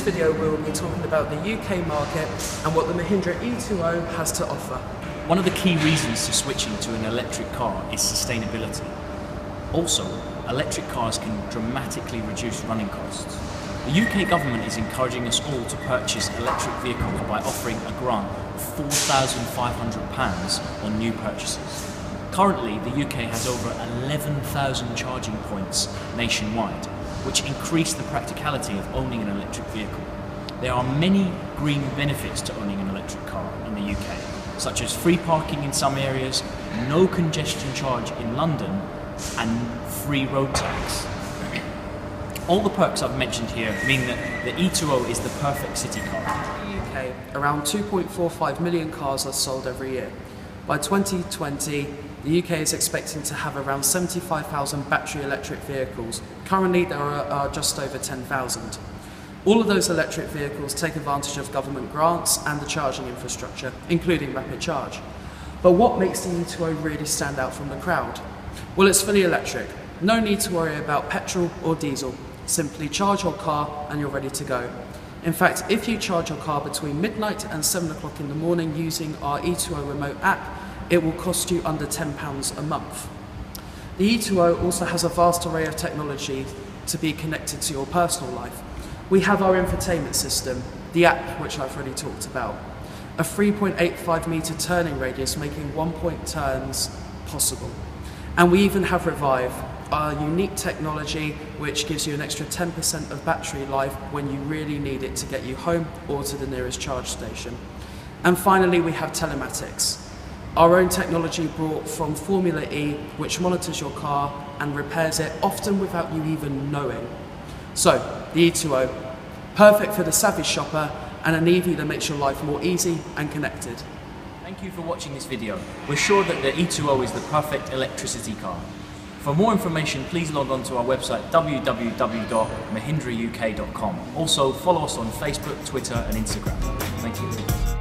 video we will be talking about the UK market and what the Mahindra e2o has to offer. One of the key reasons to switching to an electric car is sustainability. Also, electric cars can dramatically reduce running costs. The UK government is encouraging us all to purchase electric vehicles by offering a grant of £4,500 on new purchases. Currently, the UK has over 11,000 charging points nationwide, which increase the practicality of owning an electric vehicle. There are many green benefits to owning an electric car in the UK, such as free parking in some areas, no congestion charge in London, and free road tax. All the perks I've mentioned here mean that the e2o is the perfect city car. In the UK, around 2.45 million cars are sold every year. By 2020, the UK is expecting to have around 75,000 battery electric vehicles. Currently, there are just over 10,000. All of those electric vehicles take advantage of government grants and the charging infrastructure, including rapid charge. But what makes the e2o really stand out from the crowd? Well, it's fully electric. No need to worry about petrol or diesel. Simply charge your car and you're ready to go. In fact, if you charge your car between midnight and 7 o'clock in the morning using our e2o remote app, it will cost you under £10 a month. The e2o also has a vast array of technology to be connected to your personal life. We have our infotainment system, the app which I've already talked about, a 3.85 metre turning radius making one-point turns possible. And we even have Revive, our unique technology which gives you an extra 10% of battery life when you really need it to get you home or to the nearest charge station. And finally, we have telematics, our own technology brought from Formula E, which monitors your car and repairs it, often without you even knowing. So, the e2o, perfect for the savvy shopper and an EV that makes your life more easy and connected. Thank you for watching this video. We're sure that the e2o is the perfect electricity car. For more information, please log on to our website www.mahindrauk.com. Also, follow us on Facebook, Twitter and Instagram. Thank you.